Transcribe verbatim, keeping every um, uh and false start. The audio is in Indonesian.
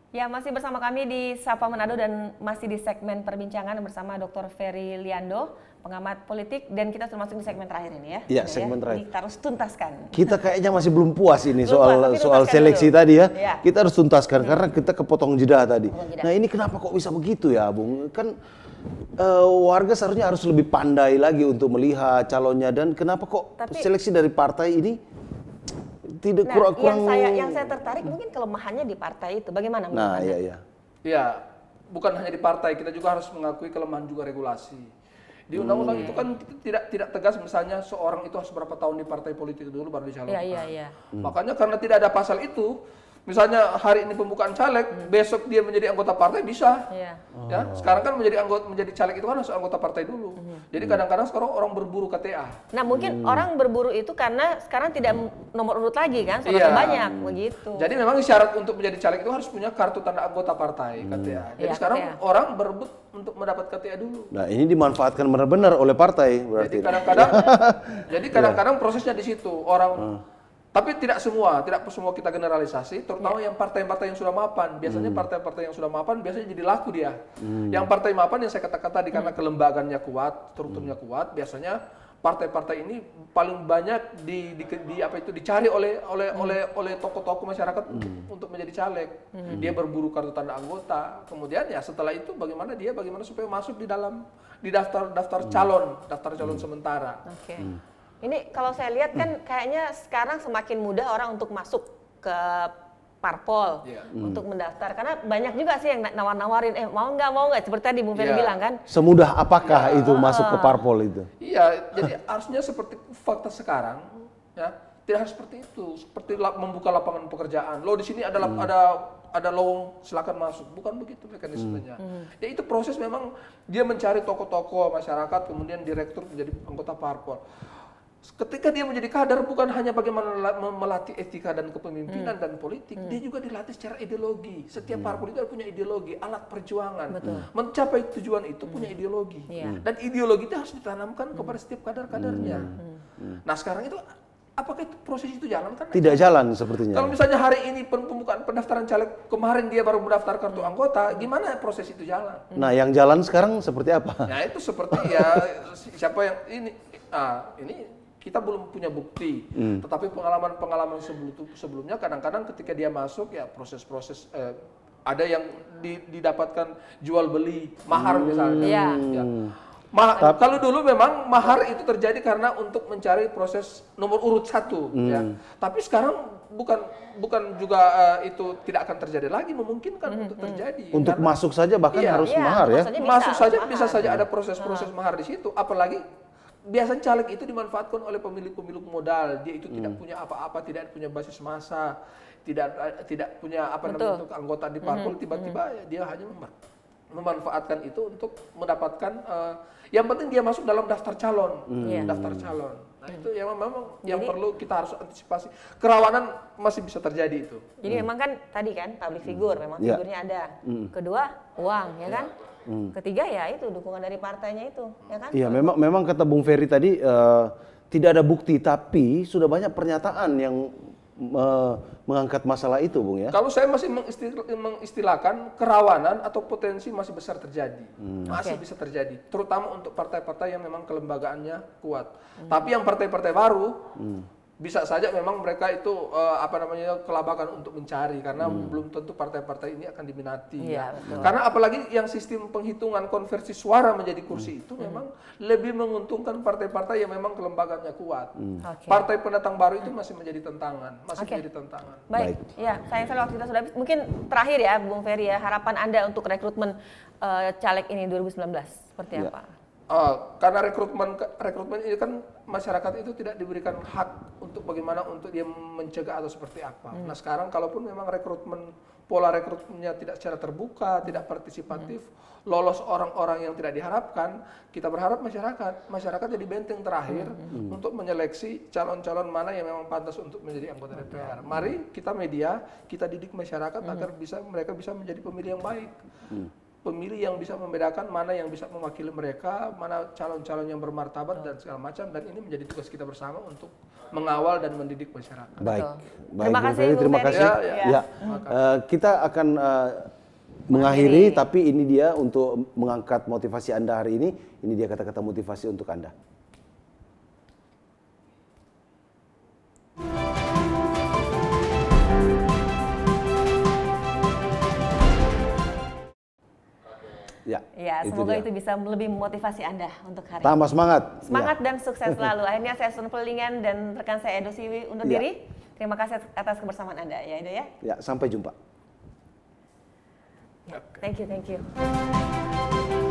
Ya, masih bersama kami di Sapa Manado dan masih di segmen perbincangan bersama Doktor Ferry Liando, pengamat politik, dan kita termasuk di segmen terakhir ini ya. Iya, segmen ya? terakhir. Ini kita harus tuntaskan. Kita kayaknya masih belum puas ini belum soal puas, soal seleksi dulu. tadi ya. ya. Kita harus tuntaskan hmm. karena kita kepotong jeda tadi. Jeda. Nah, ini kenapa kok bisa begitu ya, Bung? Kan uh, warga seharusnya harus lebih pandai lagi untuk melihat calonnya, dan kenapa kok Tapi, seleksi dari partai ini tidak nah, kurang-kurang. Yang saya yang saya tertarik mungkin kelemahannya di partai itu. Bagaimana menurut Nah, Anda? iya iya. Ya, bukan hanya di partai, kita juga harus mengakui kelemahan juga regulasi. Di undang-undang hmm. itu kan kita tidak tidak tegas misalnya seorang itu harus berapa tahun di partai politik dulu baru dicalonkan. Iya, iya, iya. Hmm. Makanya karena tidak ada pasal itu, misalnya hari ini pembukaan caleg, hmm. besok dia menjadi anggota partai bisa. Iya. Ya, sekarang kan menjadi anggota menjadi caleg itu kan harus anggota partai dulu. Hmm. Jadi kadang-kadang sekarang orang berburu K T A. Nah, mungkin hmm. orang berburu itu karena sekarang tidak nomor urut lagi kan, sudah iya. banyak begitu. Jadi memang syarat untuk menjadi caleg itu harus punya kartu tanda anggota partai hmm. K T A. Jadi ya, sekarang K T A. Orang berebut untuk mendapat K T A dulu. Nah, ini dimanfaatkan benar-benar oleh partai berarti. Jadi kadang-kadang jadi kadang-kadang prosesnya di situ. Orang hmm. Tapi tidak semua, tidak semua kita generalisasi, terutama yeah. yang partai-partai yang sudah mapan. Biasanya partai-partai hmm. yang sudah mapan biasanya jadi laku dia. Hmm. Yang partai mapan yang saya katakan tadi karena hmm. kelembagaannya kuat, strukturnya hmm. kuat, biasanya partai-partai ini paling banyak di, di, di apa itu dicari oleh oleh hmm. oleh oleh tokoh-tokoh masyarakat hmm. untuk, untuk menjadi caleg. Hmm. Dia berburu kartu tanda anggota. Kemudian ya setelah itu bagaimana dia bagaimana supaya masuk di dalam di daftar daftar calon, hmm. daftar calon hmm. sementara. Oke. Okay. Hmm. Ini kalau saya lihat kan hmm. kayaknya sekarang semakin mudah orang untuk masuk ke parpol yeah. untuk hmm. mendaftar, karena banyak juga sih yang nawar-nawarin, eh mau nggak mau nggak, seperti tadi Bung Ferry yeah. bilang kan. Semudah apakah yeah. itu uh, masuk ke parpol itu? Iya, jadi harusnya seperti fakta sekarang, ya tidak harus seperti itu, seperti membuka lapangan pekerjaan. Lo di sini adalah hmm. ada ada lowong, silakan masuk, bukan begitu mekanismenya. Hmm. Ya itu proses memang dia mencari tokoh-tokoh masyarakat, kemudian direktur menjadi anggota parpol. Ketika dia menjadi kader, bukan hanya bagaimana melatih etika dan kepemimpinan hmm. dan politik, hmm. dia juga dilatih secara ideologi. Setiap hmm. parpol itu punya ideologi, alat perjuangan. Betul. Mencapai tujuan itu hmm. punya ideologi. Yeah. Dan ideologi itu harus ditanamkan hmm. kepada setiap kader-kadernya. Hmm. Hmm. Nah sekarang itu, apakah itu, proses itu jalan? Kan tidak jalan sepertinya. Kalau misalnya hari ini pembukaan pendaftaran caleg, kemarin dia baru mendaftar kartu anggota, gimana proses itu jalan? Nah yang jalan sekarang seperti apa? Nah itu seperti ya, siapa yang ini, ah ini kita belum punya bukti, hmm. tetapi pengalaman-pengalaman sebelum, sebelumnya kadang-kadang ketika dia masuk ya proses-proses eh, ada yang di, didapatkan jual beli mahar hmm. misalnya. Yeah. Ya. Ma Tapi, kalau dulu memang mahar itu terjadi karena untuk mencari proses nomor urut satu. Hmm. Ya. Tapi sekarang bukan bukan juga uh, itu tidak akan terjadi lagi, memungkinkan hmm. untuk terjadi. Untuk karena, masuk saja bahkan iya, harus iya, mahar ya. Bisa, masuk saja mahar. bisa saja ada proses-proses mahar di situ, apalagi biasanya caleg itu dimanfaatkan oleh pemilik-pemilik modal. Dia itu hmm. tidak punya apa-apa, tidak punya basis massa, tidak tidak punya apa namanya untuk anggota di parpol. Tiba-tiba hmm. dia hanya memanfaatkan itu untuk mendapatkan. Uh, yang penting dia masuk dalam daftar calon, hmm. daftar calon. Nah hmm. itu yang memang yang Jadi, perlu kita harus antisipasi. Kerawanan masih bisa terjadi itu. Jadi hmm. memang kan tadi kan public figure, memang yeah. figurnya ada. Hmm. Kedua uang, ya kan. Hmm. Ketiga ya itu dukungan dari partainya itu, ya kan? Iya, memang memang kata Bung Ferry tadi uh, tidak ada bukti, tapi sudah banyak pernyataan yang uh, mengangkat masalah itu, Bung ya. Kalau saya masih mengistilahkan kerawanan atau potensi masih besar terjadi, hmm. masih okay. bisa terjadi, terutama untuk partai-partai yang memang kelembagaannya kuat. Hmm. Tapi yang partai-partai baru hmm. bisa saja memang mereka itu uh, apa namanya kelabakan untuk mencari, karena hmm. belum tentu partai-partai ini akan diminati. Iya, ya. Karena apalagi yang sistem penghitungan konversi suara menjadi kursi hmm. itu hmm. memang lebih menguntungkan partai-partai yang memang kelembagaannya kuat. Hmm. Okay. Partai pendatang baru itu masih menjadi tantangan, masih okay. menjadi tantangan. Baik, Baik. ya sayang sekali waktu kita sudah habis. Mungkin terakhir ya Bung Ferry ya, harapan Anda untuk rekrutmen uh, caleg ini dua ribu sembilan belas seperti ya. apa? Uh, karena rekrutmen rekrutmen ini kan masyarakat itu tidak diberikan hak untuk bagaimana untuk dia mencegah atau seperti apa. Hmm. Nah sekarang kalaupun memang rekrutmen pola rekrutmennya tidak secara terbuka, tidak partisipatif, hmm. lolos orang-orang yang tidak diharapkan, kita berharap masyarakat masyarakat jadi benteng terakhir hmm. untuk menyeleksi calon-calon mana yang memang pantas untuk menjadi anggota D P R. Mari kita media kita didik masyarakat hmm. agar bisa mereka bisa menjadi pemilih yang baik. Hmm. pemilih yang bisa membedakan mana yang bisa mewakili mereka, mana calon-calon yang bermartabat dan segala macam, dan ini menjadi tugas kita bersama untuk mengawal dan mendidik masyarakat. Baik, baik. Terima kasih, Ferry, terima Bung kasih. Ferry. Ya, Ya. ya. Uh, kita akan uh, mengakhiri, tapi ini dia untuk mengangkat motivasi Anda hari ini. Ini dia kata-kata motivasi untuk Anda. Ya, ya semoga itu, itu bisa lebih memotivasi Anda untuk hari Tambah ini. semangat. Semangat ya. Dan sukses selalu. Akhirnya saya Sun Pelingan dan rekan saya Edo Siwi undur ya. diri. Terima kasih atas kebersamaan Anda ya Edo ya. Ya, sampai jumpa. Thank you, thank you.